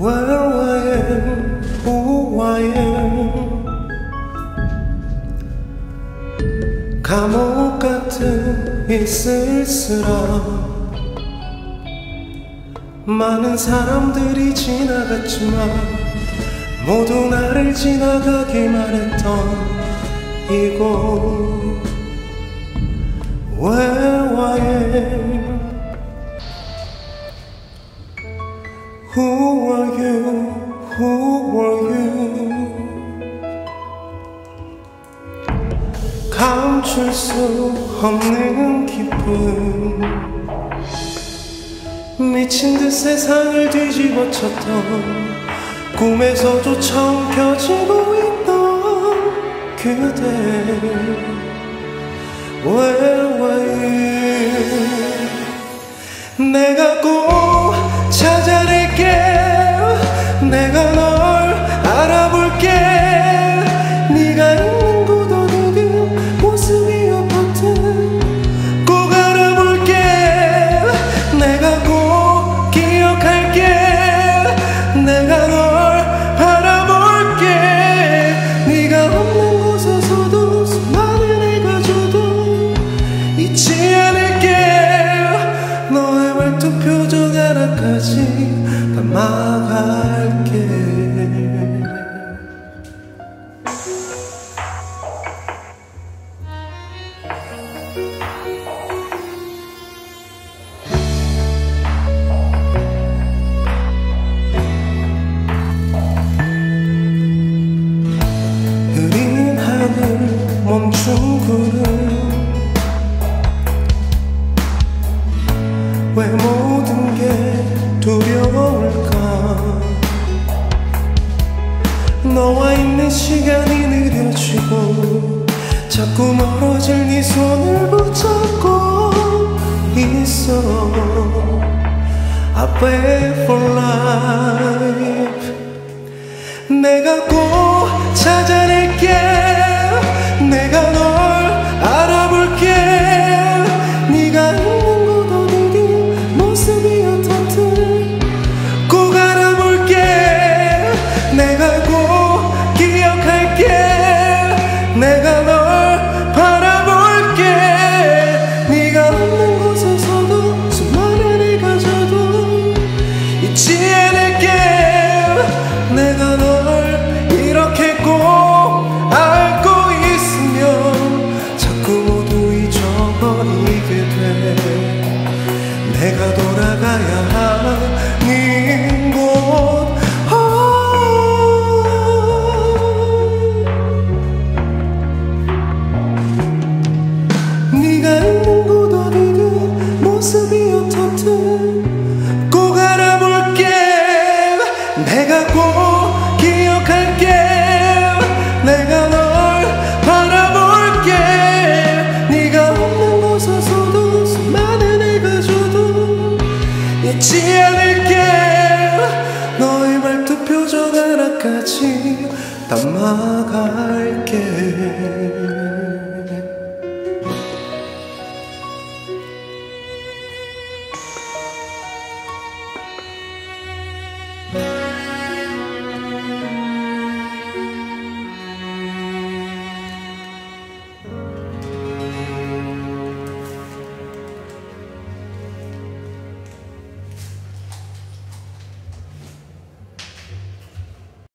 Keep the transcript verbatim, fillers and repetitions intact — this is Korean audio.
Where I am, who I am. 감옥 같은 이 쓸쓸함. 많은 사람들이 지나갔지만 모두 나를 지나가기만 했던 이곳. Where I am. Who are you? Who are you? 감출 수 없는 기쁨. 미친 듯 세상을 뒤집어 쳤던 꿈에서도 처음 펴지고 있던 그대. Where are you? 내가 꼭 찾아낼게. 내가 널 알아볼게. 네가 있는 곳 어디든 모습이 어떻든 꼭 알아볼게. 내가 꼭 기억할게. 내가 널 바라볼게. 네가 없는 곳에서도 수많은 해가 져도 잊지 않을게. 너의 말투 표정 하나까지 담아갈게. 흐린 하늘 멈춘 구름. 왜 모든 게 두려울까. 너와 있는 시간이 느려지고 자꾸 멀어질 네 손을 붙잡고 있어. I beg for life. 내가 꼭 찾아내